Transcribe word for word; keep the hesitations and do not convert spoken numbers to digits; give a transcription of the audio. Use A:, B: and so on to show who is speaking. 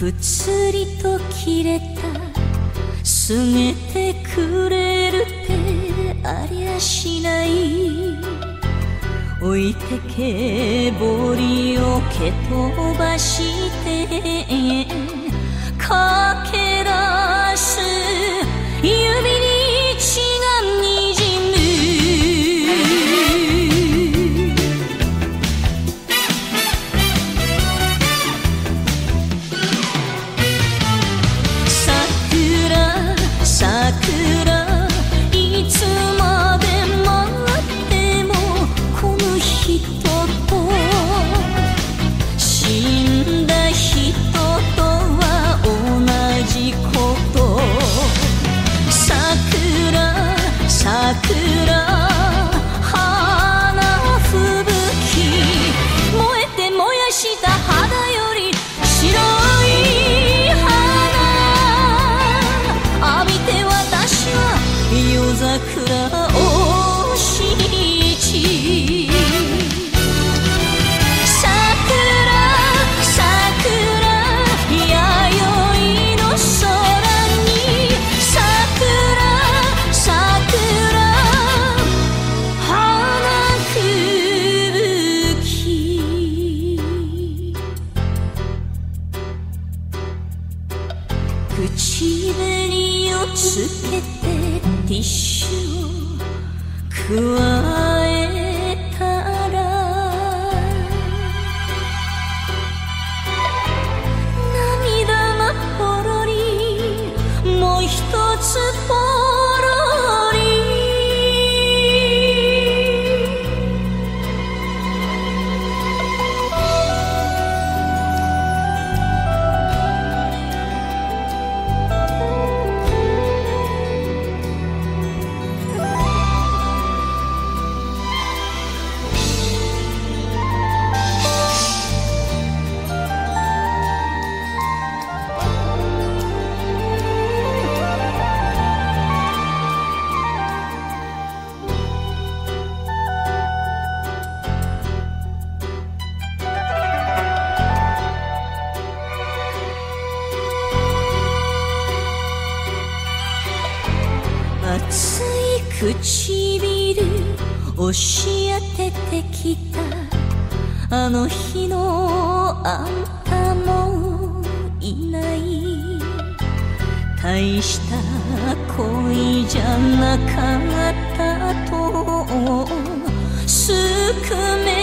A: ぷつりと切れたすげてくれるってありゃしない。置いてけぼりを蹴飛ばしてかけ出す指に血がにじむ。桜桜いつまで待ってもこの人と死んだ人とは同じこと。桜桜花吹雪燃えて燃やした肌より白い花浴びて私は夜桜を信じ。桜桜弥生の空に桜桜花吹雪。口紅をつけてティッシュを加えたら涙がポロリもう一つポロリ。熱い唇押し当ててきたあの日のあんたもいない。大した恋じゃなかったとすくめ